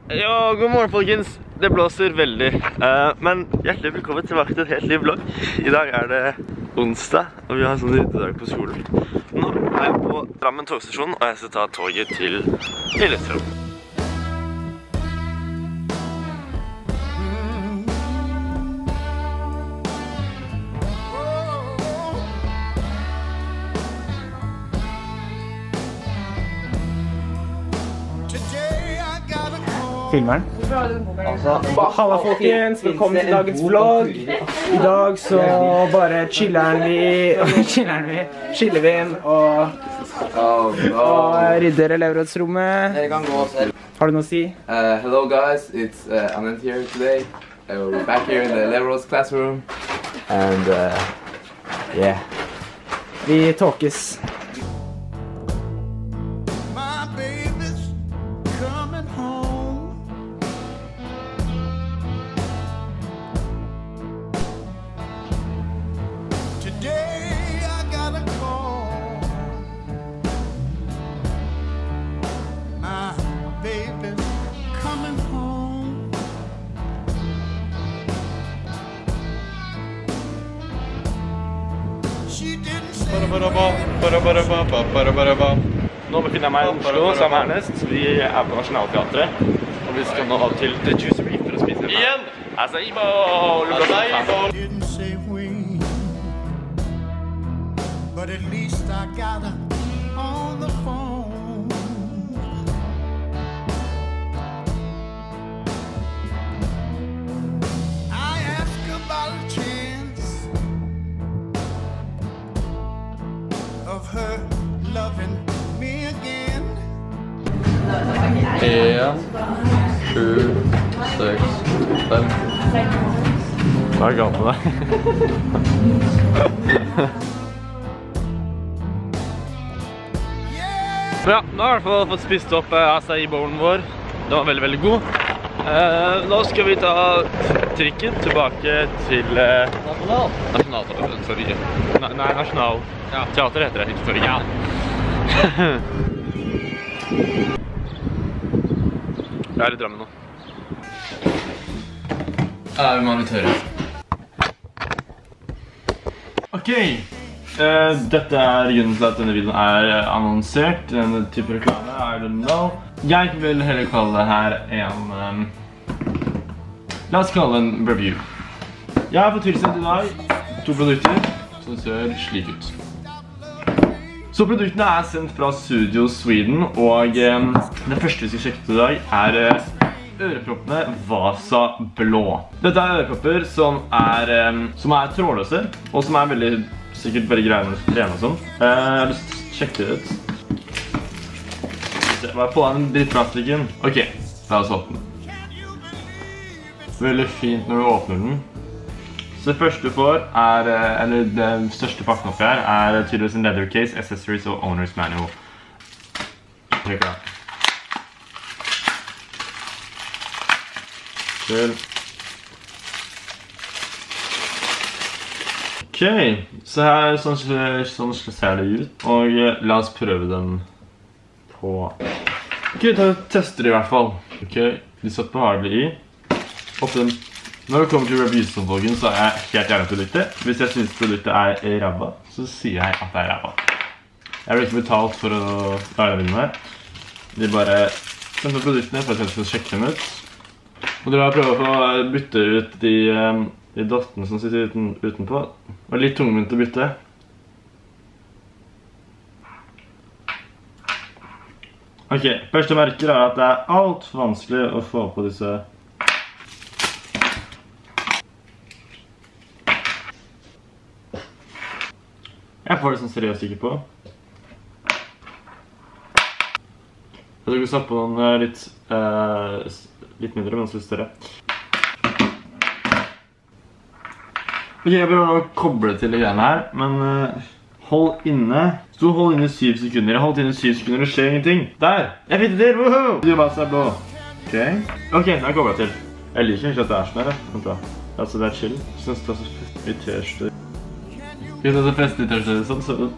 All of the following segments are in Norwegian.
Ja, god morgen folkens. Det blåser veldig. Men hjertelig velkommen tilbake til et helt ny vlogg. I dag er det onsdag, og vi har en sånn ryddedag på skolen. Nå er jeg på Drammen togstasjon, og jeg skal ta toget til Lillestrøm. Filmeren. Halla folkens, velkommen til dagens vlogg. I dag så bare chiller vi inn og rydder elevrådsrommet. Har du noe å si? Hello guys, it's Anand here today. We're back here in the elevråds classroom. And yeah. Vi tåkes. Nå befinner jeg meg i Oslo sammen med Ernest. Vi er på Nationaltheatret, og vi skal nå til The Juicery for å spise igjen! Acai bowl! Didn't say when, but at least I got her on the phone. I asked about a chance of her loving me again. 1, 7, 6, 5. Hva er galt med deg? Ja, nå har jeg i hvert fall fått spist opp acai-bowlen vår. Den var veldig, veldig god. Nå skal vi ta trikken tilbake til Nationalteatret. Nei, Nationalteatret heter det, ikke Torget. Ja. Jeg er i Drammen nå. Vi må litt høre. Ok, dette er grunnen til at denne videoen er annonsert. Denne type reklame, I don't know. Jeg vil heller kalle det her en... la oss kalle det en review. Jeg har fått tilsendt i dag 2 produkter som ser slik ut. Så produktene er sendt fra Studio Sweden, og det første vi skal sjekke til i dag er øreproppene Vasa Blå. Dette er ørepropper som er trådløse, og som er veldig, sikkert veldig greie med å trene og sånn. Jeg har lyst til å sjekke det ut. Bare få av den drittplastikken. Ok, la oss åpne den. Veldig fint når du åpner den. Så det første du får eller det største pakken oppi her, er tydeligvis en leather case, accessories og owner's manual. Trekk da. Kjøl. Ok, så her sånn ser det ut, og la oss prøve den på... Ok, da tester det i hvert fall. Ok, de satt på hardly i. Åpne den. Når det kommer til reviews-vloggen, så er jeg helt gjerne produktet. Hvis jeg synes produktet er ræva, så sier jeg at det er ræva. Jeg blir ikke betalt for å lage den her. De bare sender produktene for at jeg skal sjekke dem ut. Og dere har prøvd å bytte ut de dottene som sitter utenpå. Det var litt tungvint å bytte. Ok, første merker er at det er alt for vanskelig å få på disse. Jeg får det sånn seriøst ikke på. Jeg tror ikke satt på noen litt mindre, men også litt større. Ok, jeg prøver nå å koble til de greiene her, men hold inne. Så hold inne 7 sekunder. Jeg holdt inne 7 sekunder, det skjer ingenting. Der! Jeg fikk det til! Woohoo! Du bare ser blå. Ok, jeg koblet til. Jeg liker ikke at det er sånn her. Vent da. Altså, det er chill. Jeg synes det er så fett i t-skjorter. Jeg synes det er så fest i t-skjorter, sånn så...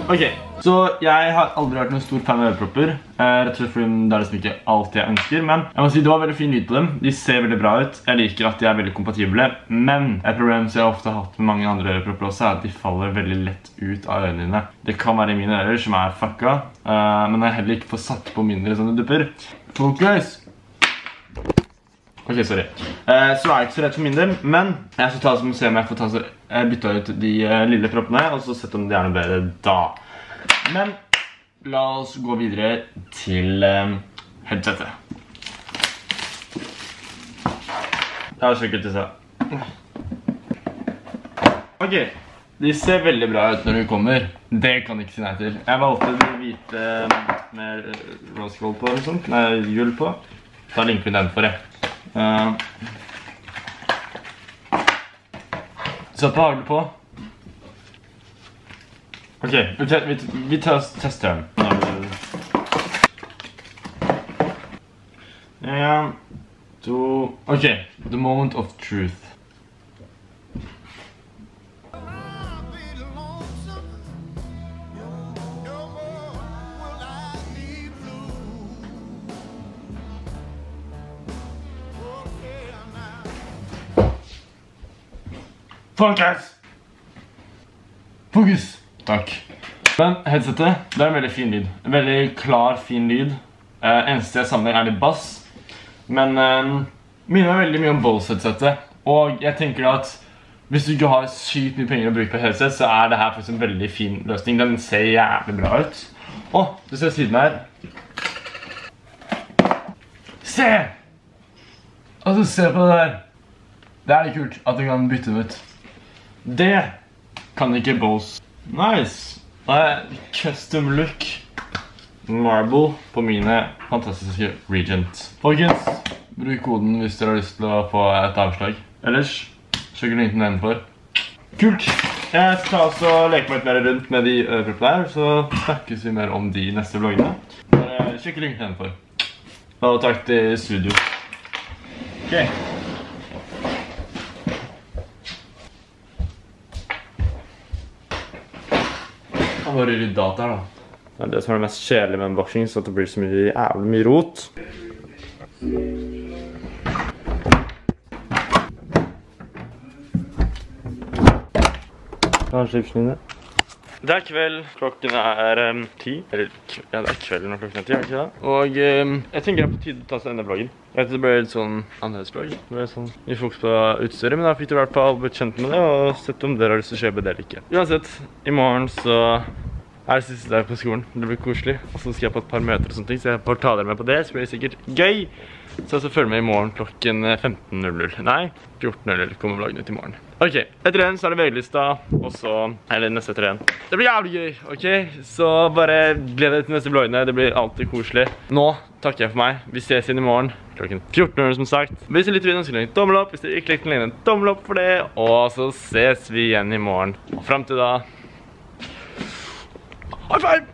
Ok, så jeg har aldri vært noen stor fan av ørepropper, rett og slett fordi det er liksom ikke alt jeg ønsker, men jeg må si det var veldig fin lyd på dem. De ser veldig bra ut, jeg liker at de er veldig kompatible, men et problem som jeg ofte har hatt med mange andre ørepropper også er at de faller veldig lett ut av ørene dine. Det kan være mine ører som er fucka, men jeg heller ikke får satt på mindre sånne dupper. Fokus! Ok, sorry. Så er jeg ikke så redd for min del, men jeg skal se om jeg får bytte ut de lille proppene, og så sette om de er noe bedre da. Men la oss gå videre til headsetet. Det er sikkert til seg. Ok, de ser veldig bra ut når de kommer. Det kan jeg ikke si nei til. Jeg valgte de hvite med rose gold på eller sånt. Nei, hjul på. Da linker vi den for det. Sett på hagel på. Ok, vi tester den. 1, 2... Ok, the moment of truth. Fokus! Takk. Men headsetet, det er en veldig fin lyd. En veldig klar, fin lyd. Eneste jeg savner er litt bass. Men minner meg veldig mye om Bose-headsetet. Og jeg tenker at hvis du ikke har sykt mye penger å bruke på headset, så er det her faktisk en veldig fin løsning. Den ser jævlig bra ut. Åh, du ser siden her. Se! Altså, se på det der. Det er litt kult at du kan bytte den ut. Det kan ikke Bose. Nice! Det er custom look marble på mine fantastiske Regent. Folkens, bruk koden hvis dere har lyst til å få et avslag. Ellers, sjekker linken nedenfor. Kult! Jeg skal også leke meg litt mer rundt med de øreproppene her, så snakkes vi mer om de neste vloggene. Bare sjekker linken nedenfor. Og takk til studio. Ok. Jeg bare rydde data her da. Det er det som er det mest kjedelige med unboxing, så at det blir så jævlig mye rot. Kanskje livslinje. Det er kveld, klokken er 10. Eller, ja, det er kveld når klokken er 10, er det ikke det? Og jeg tenker det er på tide å ta seg enda vloggen. Jeg vet det ble litt sånn annerledes vlogg. Det ble sånn mye fokus på utstyret, men da fikk du i hvert fall blitt kjent med det, og sett om dere har lyst til å kjøpe det eller ikke. Uansett, i morgen så er det siste dag på skolen. Det blir koselig. Og så skal jeg på et par møter og sånne ting, så jeg får ta dere med på det, så blir det sikkert gøy. Så følg med i morgen klokken 15:00. Nei, 14:00 kommer vloggen ut i morgen. Ok, etter den så er det VG-lista, og så, eller neste etter den. Det blir jævlig gøy, ok? Så bare gled deg til neste vloggene, det blir alltid koselig. Nå takker jeg for meg. Vi ses igjen i morgen klokken 14:00 som sagt. Hvis dere likte videoen, så legg en tommel opp. Hvis dere ikke likte den, legg en tommel opp for det. Og så ses vi igjen i morgen. Og frem til da, high five!